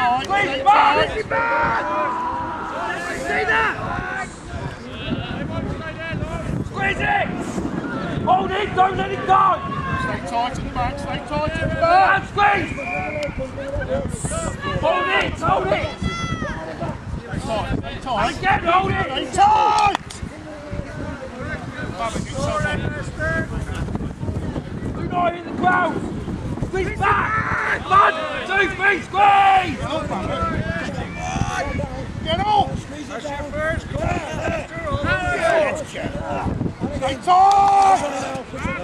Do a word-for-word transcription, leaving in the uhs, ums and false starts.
tight, stay tight. See that? Squeeze it! Hold it, don't let it go! Stay tight at the back, stay tight at the back. And squeeze! Hold it, hold it! Stay tight, stay tight. Again, hold it! Stay tight! Do not hit the ground! Squeeze back! One, two, three, squeeze! Get off! That's your first goal. Stay tight!